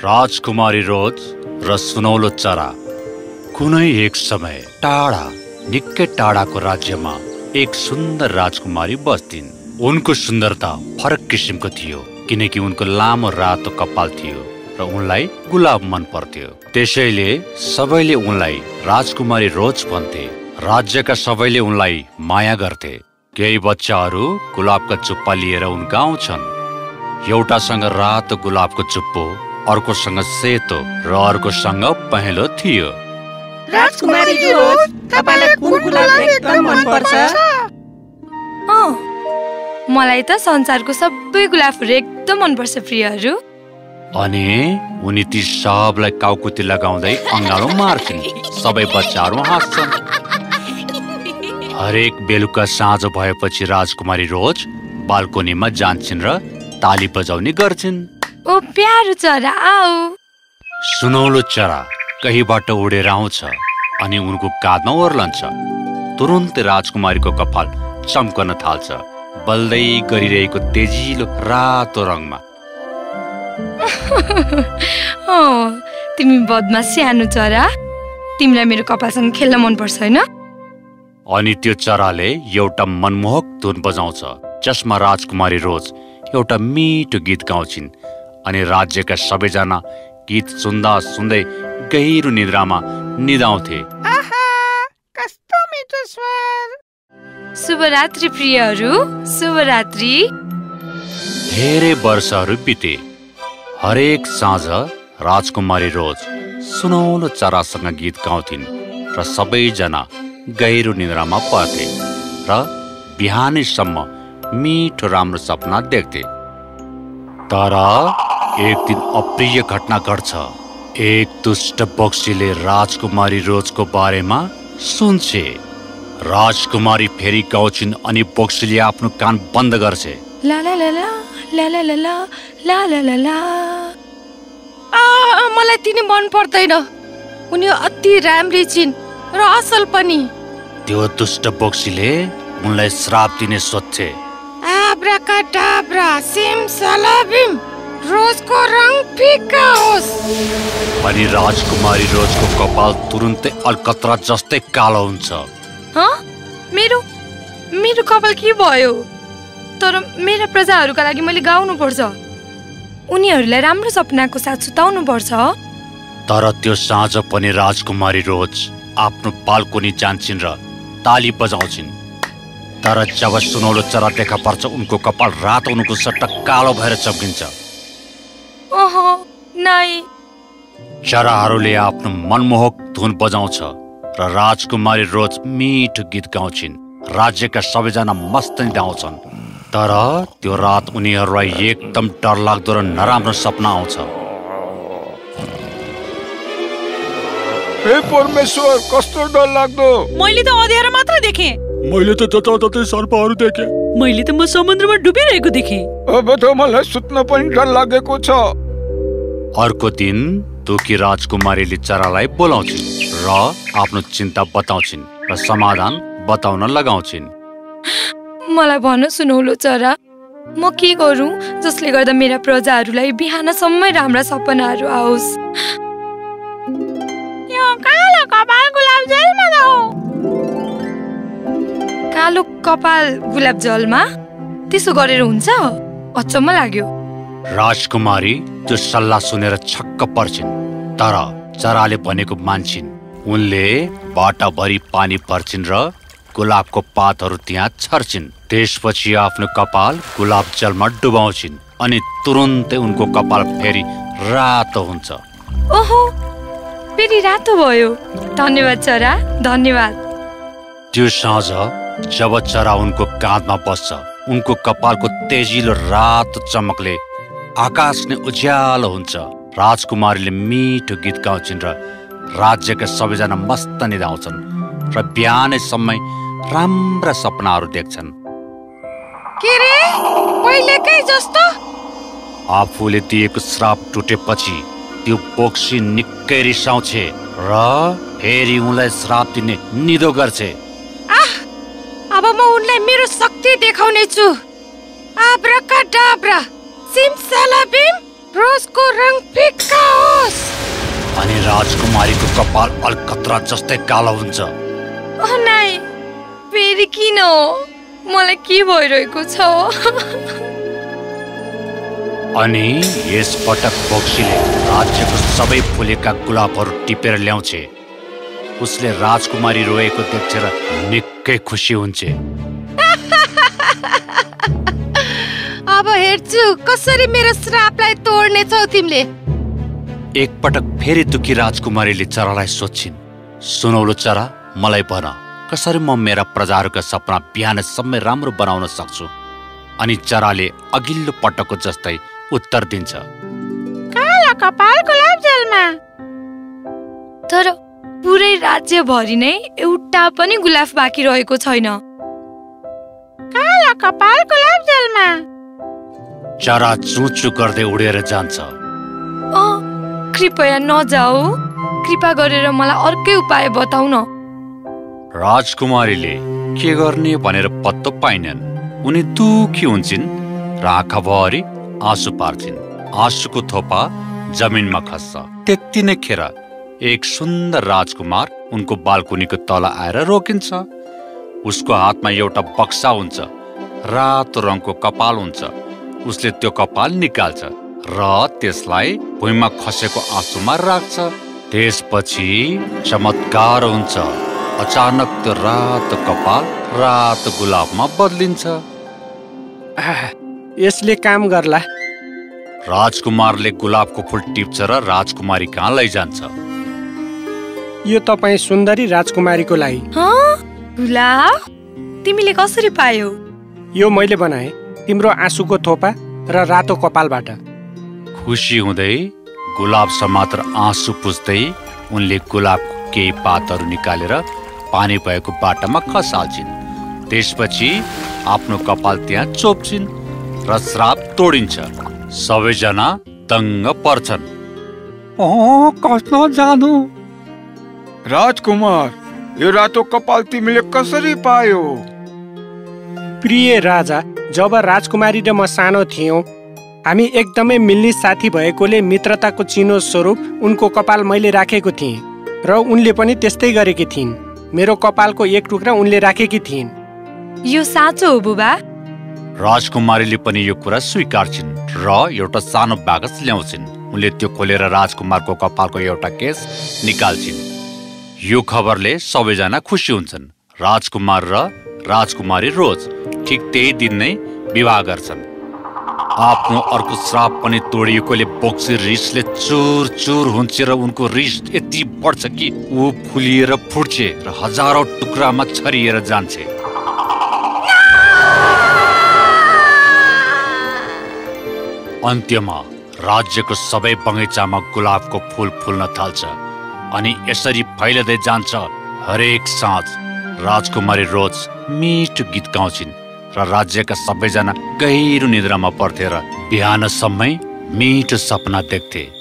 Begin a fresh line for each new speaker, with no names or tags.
राजकुमारी रोज र सुनौलो चरा। कुनै एक समय टाढा निकै टाढाको राज्यमा एक सुन्दर राजकुमारी बस्थिन्। उनको सुन्दरता फरक किसिमको थियो किनकि उनको लामो रातो कपाल थियो र उनलाई गुलाब मन पर्थ्यो। त्यसैले सबैले उनलाई राजकुमारी रोज भन्थे। राज्यका सबैले उनलाई माया गर्थे। केही बच्चाहरू गुलाबका चुप्पा लिएर उनका आउँछन्। एउटासँग रातो गुलाबको चुप्पो, अर्कोसँग सेतो र अर्कोसँग पहेँलो थियो।
राजकुमारी रोज, तपाईलाई कुन गुलाब एकदम मन पर्छ?
मलाई त संसारको सबै गुलाबहरू एकदम मन पर्छ प्रियहरू।
अनि उनी ती सबलाई काउकुती लगाउँदै अँगालो मार्छिन्। सबै बच्चाहरू हाँस्छन्। हरेक बेलुका साँझ भएपछि राजकुमारी रोज बाल्कोनीमा जान्छन् र ताली बजाउने गर्छिन्।
ओ प्यारो चरा आऊ।
सुनौलो चरा कहीँबाट उडेर आउँछ अनि उनको काँधमा ओर्लन्छ। तुरुन्तै राजकुमारीको कपाल चम्कन थाल्छ, बल्दै गरिरहेको तेजिलो रातो रङमा।
तिमी बदमास सानो चरा, तिमीलाई मेरो कपालसँग खेल्न मन पर्छ हैन?
अनि त्यो चराले एउटा मनमोहक धुन बजाउँछ जसमा राजकुमारी रोज एउटा मिठो गीत गाउँछिन् अनि राज्यका सबैजना गीत सुन्दा सुन्दै गहिरो निद्रामा निदाउँथे।
कस्तो मिठो स्वर।
शुभरात्रि प्रियहरू, शुभरात्रि।
धेरै वर्षहरू बिते। हरेक साँझ राजकुमारी रोज सुनौलो चरासँग गीत गाउँथिन् र सबैजना गहिरो निद्रामा पर्थे र बिहानैसम्म मिठो राम्रो सपना देख्थे। तर एक दिन अप्रिय घटना घट्छ। एक दुष्ट पक्षीले राजकुमारी रोजको बारेमा सुन्छे। राजकुमारी फेरि गाउँछिन् अनि पक्षीले आफ्नो कान बन्द गर्छे।
ला ला ला ला ला ला ला ला ला ला ला। मलाई तिनी मन पर्दैन। उनी अति राम्री छिन् र असल पनि।
त्यो दुष्ट पक्षीले उनलाई श्राप दिने सोध्छे।
आब्राकाडाब्रा, सिमसलाबिम, रोजको रङ फिका होस्।
अनि राजकुमारी रोजको कपाल तुरुन्तै अलकत्रा जस्तै कालो हुन्छ।
मेरो कपाल के भयो? तर मेरा प्रजाहरूका लागि मैले गाउनु पर्छ। उनीहरूलाई राम्रो सपनाको साथ सुताउनु पर्छ।
तर त्यो साँझ पनि राजकुमारी रोज आफ्नो बाल्कोनी जान्छिन् र ताली बजाउँछिन्। तर जब सुनौलो चरा देखा पर्छ उनको कपाल रातो उनको सट्टा कालो भएर चम्किन्छ।
ओहो नाइ।
चराहरूले आफ्नो मनमोहक धुन बजाउँछ र राजकुमारी रोज मिठो गीत गाउँछिन्। राज्यका सबैजना मस्त निदाउँछन्। तर त्यो रात उनीहरूलाई एकदम डरलाग्दो र नराम्रो सपना आउँछ।
हे परमेश्वर, कस्तो डरलाग्दो।
मैले त अँध्यारो मात्र देखेँ।
मैले त जताततै सर्पहरू देखेँ।
मैले त म समुद्रमा डुबिरहेको देखेँ।
अब त मलाई सुत्न पनि डर लागेको छ।
अर्को दिन दुखी राजकुमारीले चरालाई बोलाउँछिन् र आफ्नो चिन्ता बताउँछिन् र समाधान बताउन लगाउँछिन्।
मलाई भन सुनौलो चरा, म के गरौँ जसले गर्दा मेरा प्रजाहरूलाई बिहानसम्मै राम्रा सपनाहरू आओस्?
यो कालो कपाल गुलाब जलमा जाऊ।
कालो कपाल गुलाब जलमा? त्यसो गरेर हुन्छ? अचम्म लाग्यो।
राजकुमारी त्यो सल्लाह सुनेर छक्क पर्छिन्। तर चराले भनेको मान्छिन्। उनले बाटाभरि पानी भर्छिन् र गुलाबको पातहरू त्यहाँ छर्छिन्। त्यसपछि आफ्नो कपाल गुलाब जलमा डुबाउँछिन् अनि तुरुन्तै उनको कपाल फेरि रातो हुन्छ।
ओहो, फेरि रातो भयो। धन्यवाद चरा, धन्यवाद।
त्यो साँझ जब चरा उनको काँधमा बस्छ उनको कपालको तेजिलो रातो चमकले आकाश नै उज्यालो हुन्छ। राजकुमारीले मिठो गीत गाउँछिन् र राज्यका सबैजना मस्त निदाउँछन् र बिहानैसम्मै राम्रा सपनाहरू देख्छन्।
के रे, पहिलेकै जस्तो?
आफूले दिएको श्राप टुटेपछि त्यो पक्षी निकै रिसाउँछे र फेरि उनलाई श्राप दिने निदो गर्छे।
अब म उनलाई मेरो शक्ति देखाउने छु। आब्राकाडाब्रा, सिमसलाबिम, रोजको रङ फिक्का होस्।
अनि राजकुमारीको कपाल अलकत्रा जस्तै कालो हुन्छ।
नाइ, फेरि किन? मलाई के भइरहेको छ?
अनि यस पटक बक्सीले राज्यको सबै फुलेका गुलाबहरू टिपेर ल्याउँछे। उसले राजकुमारी रोएको देखेर निकै खुसी हुन्छे।
अब हेर्छु कसरी मेरो श्रापलाई तोड्नेछौ तिमीले।
एकपटक फेरि दुखी राजकुमारीले चरालाई सोध्छिन्, सुनौलो चरा, मलाई भन, कसरी म मेरा प्रजाहरूका सपना बिहानसम्म राम्रो बनाउन सक्छु? अनि चराले अघिल्लो पटकको जस्तै उत्तर दिन्छ,
काला कपाल गुलाब जलमा।
तर पुरै राज्यभरि नै एउटा पनि गुलाब बाँकी रहेको छैन।
काला कपाल गुलाब जलमा।
चरा चुचु गर्दै उडेर जान्छ।
कृपया नजाऊ, कृपा गरेर मलाई अर्कै उपाय बताउ न।
राजकुमारीले के गर्ने भनेर पत्तो पाइनन्। उनी दुखी हुन्छन् र आँखाभरि आँसु पार्छिन्। आँसुको थोपा जमिनमा खस्छ। त्यति नै खेर एक सुन्दर राजकुमार उनको बालकुनीको तल आएर रोकिन्छ। उसको हातमा एउटा बक्सा हुन्छ, रातो रङको कपाल हुन्छ। उसले त्यो कपाल निकाल्छ र त्यसलाई भुइँमा खसेको आँसुमा राख्छ। त्यसपछि चमत्कार हुन्छ। अचानक त्यो रातो कपाल रातो गुलाबमा बदलिन्छ।
यसले काम गर्ला।
राजकुमारले गुलाबको फूल टिप्छ र राजकुमारी कहाँ लैजान्छ।
यो तपाईँ सुन्दरी राजकुमारीको लागि।
गुलाब तिमीले कसरी पायौ?
यो मैले बनाएँ, तिम्रो आँसुको थोपा र रातो कपालबाट।
खुसी हुँदै गुलाब समात्र आँसु पुस्दै उनले गुलाबको केही पातहरू निकालेर पानी भएको बाटामा खसाल्छिन्। त्यसपछि आफ्नो कपाल त्यहाँ चोप्छिन् र श्राप तोडिन्छ। सबैजना दङ्ग पर्छन्।
कस्तो जानु? राजकुमार, यो रातो कपाल तिमीले कसरी पायो?
प्रिय राजा, जब राजकुमारी र म सानो थियौँ, हामी एकदमै मिल्ने साथी भएकोले मित्रताको चिनो स्वरूप उनको कपाल मैले राखेको थिएँ र उनले पनि त्यस्तै गरेकी थिइन्। मेरो कपालको एक टुक्रा उनले राखेकी थिइन्।
यो साँचो हो बुबा?
राजकुमारीले पनि यो कुरा स्वीकार्छिन् र एउटा सानो बाकस ल्याउँछिन्। उनले त्यो खोलेर राजकुमारको कपालको एउटा केस निकाल्छिन्। यो खबरले सबैजना खुसी हुन्छन्। राजकुमार र राजकुमारी रोज ठिक त्यही दिन नै विवाह गर्छन्। आफ्नो अर्को श्राप पनि तोडिएकोले बक्सी रिसले चुर चुर हुन्छ र उनको रिस यति बढ्छ कि ऊ फुलिएर फुट्छे र हजारौं टुक्रामा छरिएर जान्छे। अन्त्यमा राज्यको सबै बगैँचामा गुलाबको फूल फुल्न थाल्छ अनि यसरी फैलिँदै जान्छ। हरेक साँझ राजकुमारी रोज मिठो गीत गाउँछिन् र राज्यका सबैजना गहिरो निद्रामा पर्थे र बिहानसम्मै मिठो सपना देख्थे।